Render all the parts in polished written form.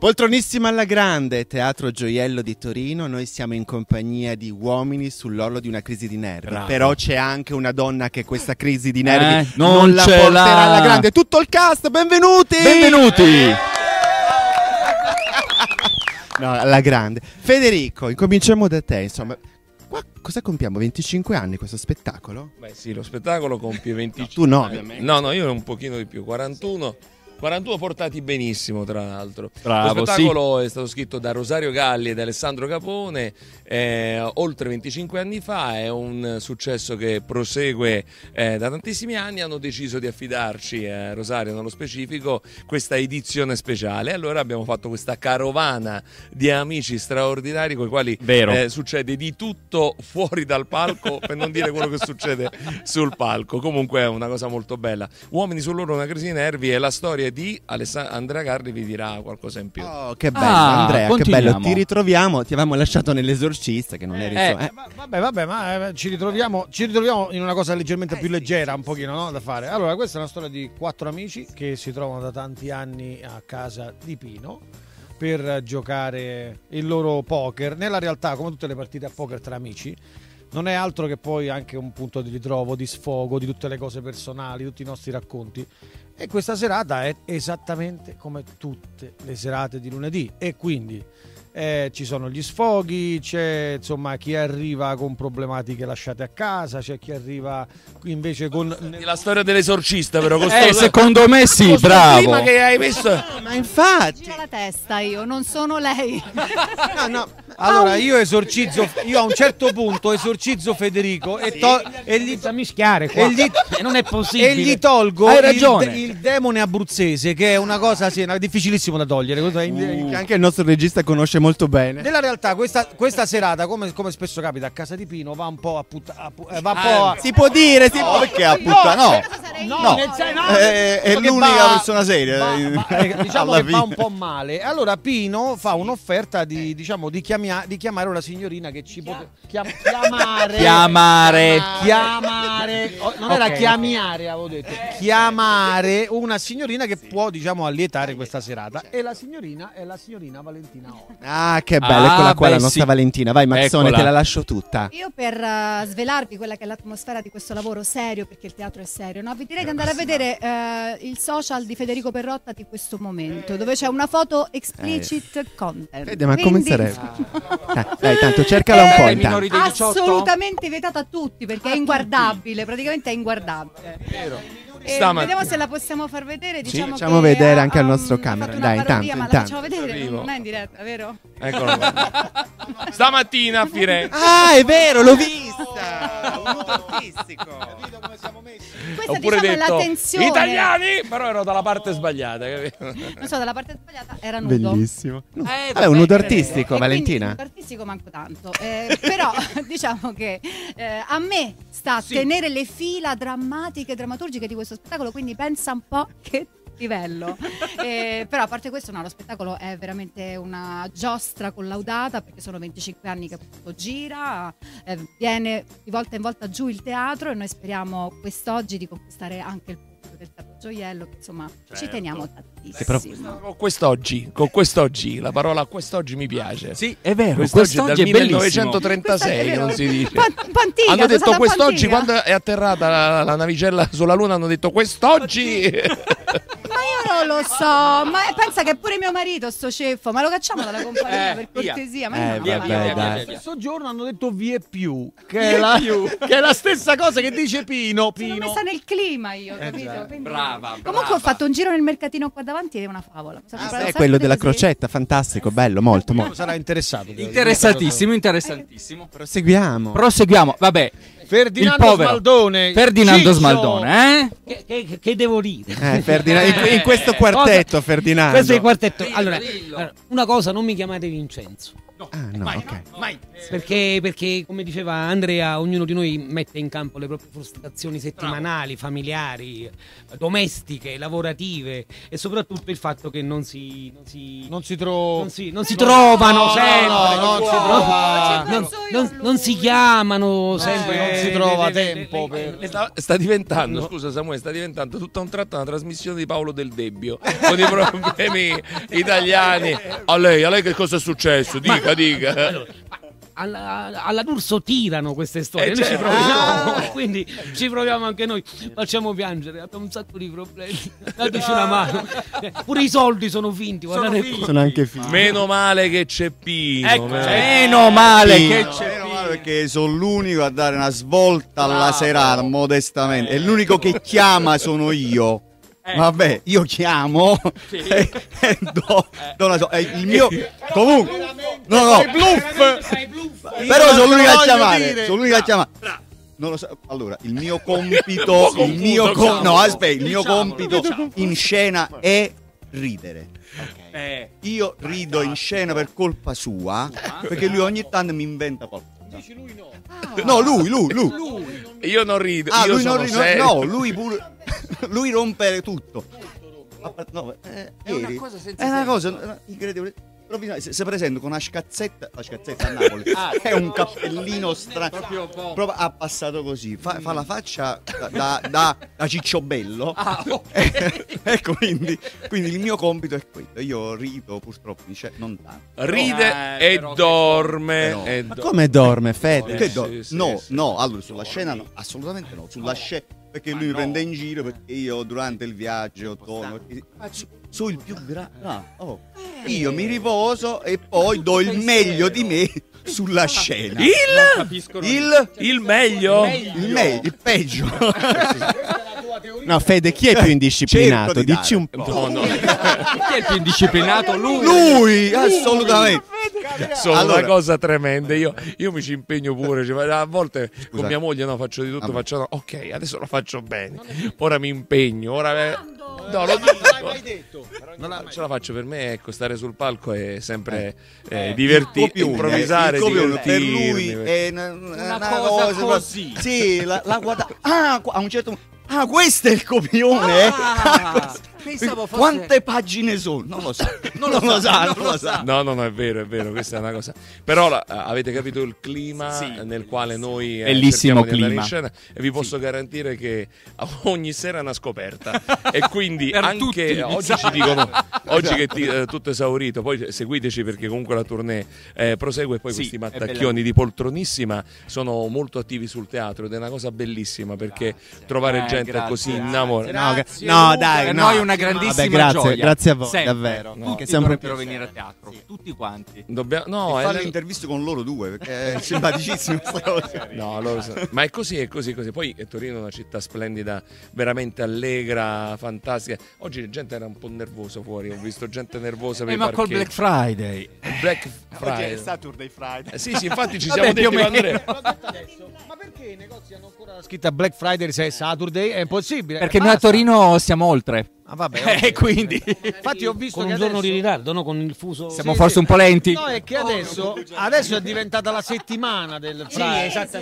Poltronissima alla grande, Teatro Gioiello di Torino. Noi siamo in compagnia di uomini sull'orlo di una crisi di nervi. Bravo. Però c'è anche una donna che questa crisi di nervi non la ce porterà l'ha. alla grande. Tutto il cast, benvenuti! Benvenuti! No, alla grande. Federico, incominciamo da te, insomma. Qua cosa compiamo? 25 anni questo spettacolo? Beh sì, lo spettacolo compie 25 tu no, anni. ovviamente. No, io un pochino di più, 41 portati benissimo, tra l'altro. Bravo, Lo spettacolo è stato scritto da Rosario Galli e da Alessandro Capone oltre 25 anni fa, è un successo che prosegue da tantissimi anni. Hanno deciso di affidarci, Rosario nello specifico, questa edizione speciale. Allora abbiamo fatto questa carovana di amici straordinari con i quali succede di tutto fuori dal palco, per non dire quello che succede sul palco. Comunque è una cosa molto bella. Uomini sull'orlo, una crisi di nervi, e la storia di Andrea Garri vi dirà qualcosa in più. Oh, che bello, Andrea, che bello. Ti ritroviamo, ti avevamo lasciato nell'Esorcista che non eri Vabbè, ma ci ritroviamo in una cosa leggermente più leggera, un pochino, no, da fare. Allora, questa è una storia di 4 amici che si trovano da tanti anni a casa di Pino per giocare il loro poker. Nella realtà, come tutte le partite a poker tra amici, non è altro che poi anche un punto di ritrovo, di sfogo di tutte le cose personali, tutti i nostri racconti. E questa serata è esattamente come tutte le serate di lunedì, e quindi ci sono gli sfoghi, c'è insomma chi arriva con problematiche lasciate a casa, c'è chi arriva qui invece con la storia dell'esorcista, però secondo me sì, bravo. Prima che hai messo, ma infatti gira la testa, io non sono lei. no. Allora io esorcizzo, io a un certo punto esorcizzo Federico e gli mischiare qua. Non è possibile. E gli tolgo Hai ragione. il demone abruzzese, che è una cosa difficilissimo da togliere. che anche il nostro regista conosce molto bene. Nella realtà questa serata, come spesso capita a casa di Pino, va un po' a si può dire, perché a puttana? No, è l'unica persona seria. Diciamo che va un po' male. Allora Pino fa un'offerta di chiamare una signorina che ci può chiamare. Non era chiamiare, avevo detto. Chiamare una signorina che può, allietare questa serata. E la signorina è la signorina Valentina Orri. Ah, che bella, eccola qua la nostra Valentina. Vai Mazzone, Eccola. te la lascio tutta. Io per svelarvi quella che è l'atmosfera di questo lavoro serio, perché il teatro è serio, no? Vi direi di andare a vedere il social di Federico Perrotta di questo momento, dove c'è una foto explicit content. Vede, ma come Quindi, sarebbe? Dai, tanto cercala un po' intanto. assolutamente vietata a tutti, perché è inguardabile, praticamente è inguardabile. Vediamo se la possiamo far vedere. Facciamo vedere anche al nostro camera. Dai, parodia, intanto. ma la facciamo vedere, non è in diretta, vero? eccolo qua. Stamattina a Firenze. Ah, è vero, l'ho vista. Un nuovo artistico. Capito come siamo messi? Questa Oppure è la detto tensione. italiani, però ero dalla parte sbagliata, capito? Non so, dalla parte sbagliata era nudo. Bellissimo. Vabbè, un nudo artistico, E Valentina. quindi, nudo artistico manco tanto. Però diciamo che a me sta a tenere le fila drammatiche, drammaturgiche di questo spettacolo, quindi pensa un po' che livello. Però a parte questo, no, lo spettacolo è veramente una giostra collaudata, perché sono 25 anni che appunto gira, viene di volta in volta giù il teatro, e noi speriamo quest'oggi di conquistare anche il pubblico del Teatro Gioiello, che insomma ci teniamo tantissimo. Con quest'oggi, la parola quest'oggi mi piace. Sì, è vero, Quest'oggi è dal è bellissimo. 1936 che non si dice. Pantica, Hanno detto Susanna quest'oggi, Pantica. quando è atterrata la navicella sulla Luna, hanno detto quest'oggi. Ma io non lo so, ma pensa che pure mio marito, sto ceffo, ma lo cacciamo dalla compagnia per cortesia. Ma io non via, lo via, faccio. via. Lo stesso giorno hanno detto vie più, che è la stessa cosa che dice Pino. Sono messa nel clima io, capito? Quindi- Brava. Comunque ho fatto un giro nel mercatino qua davanti ed è una favola. È quello della crocetta, fantastico, bello, molto, molto. Sarà interessato. Interessantissimo. Proseguiamo. Proseguiamo, vabbè. Ferdinando Il povero Smaldone. Ferdinando Ciccio. Smaldone, Che devo dire? Ferdinando, in questo quartetto, Ferdinando. Questo è il quartetto. Allora, una cosa, non mi chiamate Vincenzo. no, ok. Mai. Perché, come diceva Andrea, ognuno di noi mette in campo le proprie frustrazioni settimanali, familiari, domestiche, lavorative e soprattutto il fatto che non si trovano sempre. Non si chiamano sempre. Non si trova tempo Sta diventando, scusa Samuele, sta diventando tutta un tratto una trasmissione di Paolo Del Debbio con i problemi italiani. A lei che cosa è successo? Dica. Alla D'Urso tirano queste storie, noi certo. ci proviamo, quindi ci proviamo anche noi, facciamo piangere, abbiamo un sacco di problemi, dateci una mano, pure i soldi sono finti, Sono anche figli. Meno male che c'è Pino. Meno male che c'è. Meno male perché sono l'unico a dare una svolta alla serata, modestamente. E l'unico che chiama sono io. Vabbè, io chiamo e do il mio comunque no però sono l'unico a chiamare, non lo so. Allora, il mio compito in scena è ridere. Io rido in scena per colpa sua, perché lui ogni tanto mi inventa qualcosa. Dici lui no. No, lui. Io non rido, Ah, io lui sono non ride, serio. no, lui pure. Lui rompe tutto. No, è una cosa incredibile. Si presenta con una scazzetta, la scazzetta a Napoli, è un cappellino strano, proprio ha passato così, fa la faccia da cicciobello, e quindi il mio compito è questo. Io rido purtroppo, non tanto. Ride e dorme. Però. Ma come dorme, Fede? Che sì, no, sì. no, allora sulla scena no, assolutamente no, sulla scena perché lui mi prende in giro perché io durante il viaggio torno, sono il più grande. Io mi riposo e poi do il meglio di me sulla scena. Il meglio? Il peggio. No, Fede, chi è più indisciplinato? Cerco di Dici un dare. po'. No. Chi è il più indisciplinato? Lui, assolutamente. Sono Allora- una cosa tremenda. Io mi ci impegno pure. A volte con mia moglie faccio di tutto. Faccio ok, adesso lo faccio bene. Ora mi impegno. Ora no, lo dico. Non ce la faccio. Per me, ecco, stare sul palco è sempre divertire, improvvisare, il copione per divertirmi. lui è una cosa cosa così. Sì, la guarda. A un certo punto. Questo è il copione? Pensavo fosse... Quante pagine sono? Non lo so. Non lo sa. No, è vero, questa è una cosa. Però avete capito il clima nel quale noi Bellissimo cerchiamo di andare clima. in scena, e vi posso garantire che ogni sera è una scoperta. E quindi Per anche tutti, oggi ci dicono che tutto esaurito, poi seguiteci perché comunque la tournée prosegue, e poi questi mattacchioni di Poltronissima sono molto attivi sul teatro ed è una cosa bellissima perché trovare gente così innamorata. No, dai, Per no. noi è una grandissima Vabbè, gioia. grazie a voi, Sempre. davvero. Tutti È sempre dovrebbero venire a teatro, tutti quanti. No, Fare le interviste con loro due perché è simpaticissimo questa cosa. No, ma è così. Poi Torino è una città splendida, veramente allegra, fantastica. Oggi la gente era un po' nervosa fuori, ho visto gente nervosa per i Ma col parcheggi. Black Friday. Black Friday. Saturday Friday. Sì, infatti ci Vabbè, siamo più o detti con meno. Andrea. Ma perché i negozi hanno ancora la scritta Black Friday se è Saturday? È impossibile. Perché noi a Basta. Torino siamo oltre. Ah, vabbè. E quindi Infatti ho visto con che un giorno di adesso... ritardo, no? Con il fuso. siamo forse un po' lenti. No, è che adesso è diventata la settimana del Sì, Friday. esatto.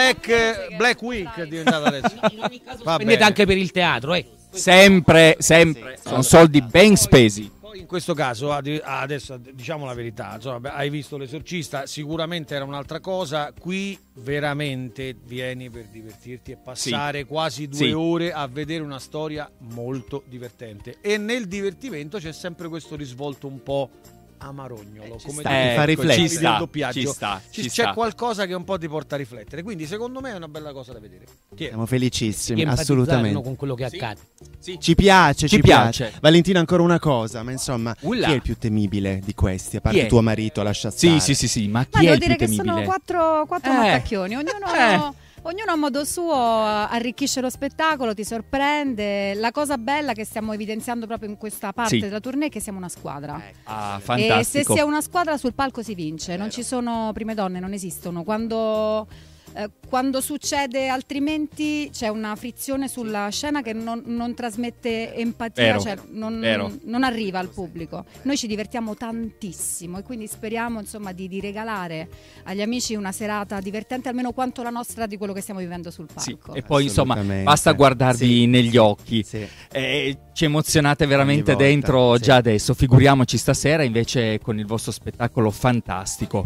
Black Week è diventata adesso. Va Spendete bene. anche per il teatro, Sempre. Sono soldi ben spesi. Poi in questo caso, adesso diciamo la verità, insomma, hai visto L'Esorcista, sicuramente era un'altra cosa, qui veramente vieni per divertirti e passare quasi 2 ore a vedere una storia molto divertente, e nel divertimento c'è sempre questo risvolto un po' amarognolo, come sta, ti fa riflettere. Ci sta, il doppiaggio. ci sta. C'è qualcosa che un po' ti porta a riflettere, quindi secondo me è una bella cosa da vedere. Siamo che felicissimi, empatizzare, no, assolutamente. con quello che accade. Ci piace, Ci piace. Valentina, ancora una cosa, ma insomma, Ulla. chi è il più temibile di questi? A Chi parte è? tuo marito, lascia stare. Sì, ma Ma chi è devo il più dire che temibile? sono quattro mattacchioni, ognuno Ognuno a modo suo arricchisce lo spettacolo, ti sorprende. La cosa bella che stiamo evidenziando proprio in questa parte della tournée è che siamo una squadra. Ah, E fantastico. se si è una squadra sul palco si vince, non ci sono prime donne, non esistono. Quando Quando succede altrimenti c'è una frizione sulla scena che non trasmette empatia, Vero, cioè vero. non arriva al pubblico. Noi ci divertiamo tantissimo e quindi speriamo insomma di regalare agli amici una serata divertente almeno quanto la nostra di quello che stiamo vivendo sul Sì, palco. e poi insomma Assolutamente. basta guardarvi Sì. negli occhi. Sì. Ci emozionate veramente Ogni volta, dentro sì. già adesso, figuriamoci stasera invece con il vostro spettacolo fantastico.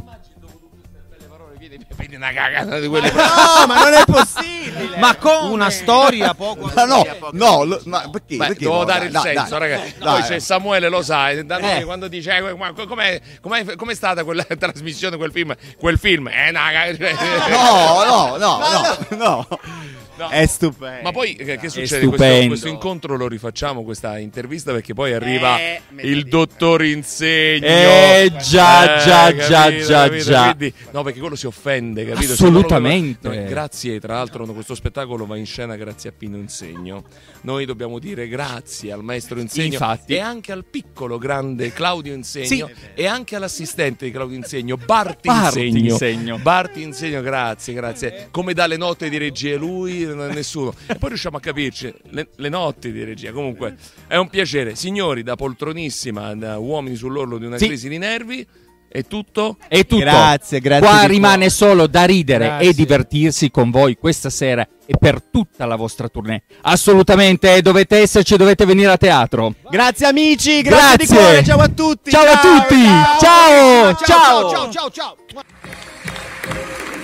Vedi una cagata di quelle. No, ma non è possibile. Ma come? Una storia poco. Ma ma perché? Beh, Perché devo no? dare il Dai, senso, dai, ragazzi. dai. Poi c'è Samuele, lo sai, da noi quando dice com'è stata quella trasmissione, quel film? No. No. È stupendo. Ma poi che succede? stupendo. Questo incontro lo rifacciamo, questa intervista, perché poi arriva me il lo dico. dottor Insegno. Già. Quindi, no, perché quello si offende, capito? Assolutamente. Noi, grazie, tra l'altro questo spettacolo va in scena grazie a Pino Insegno. Noi dobbiamo dire grazie al maestro Insegno, Infatti. e anche al piccolo grande Claudio Insegno, Sì. e anche all'assistente di Claudio Insegno, Barti Barti Insegno. Insegno. Barti Insegno, grazie. Come dalle note di regia lui, nessuno. E poi riusciamo a capirci le notti di regia. Comunque è un piacere. Signori, da poltronissima, da uomini sull'orlo di una Sì. crisi di nervi, è tutto. È tutto. Grazie Qua di rimane cuore. solo da ridere Grazie. e divertirsi con voi questa sera e per tutta la vostra tournée. Assolutamente dovete esserci, dovete venire a teatro. Grazie amici, grazie di Grazie. cuore, ciao a tutti. Ciao a tutti. Ciao. Ciao.